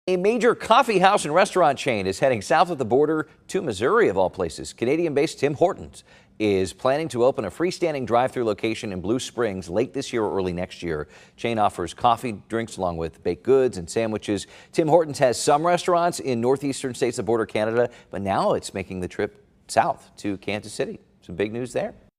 A major coffee house and restaurant chain is heading south of the border to Missouri, of all places. Canadian-based Tim Hortons is planning to open a freestanding drive-through location in Blue Springs late this year or early next year. Chain offers coffee, drinks, along with baked goods and sandwiches. Tim Hortons has some restaurants in northeastern states of border Canada, but now it's making the trip south to Kansas City. Some big news there.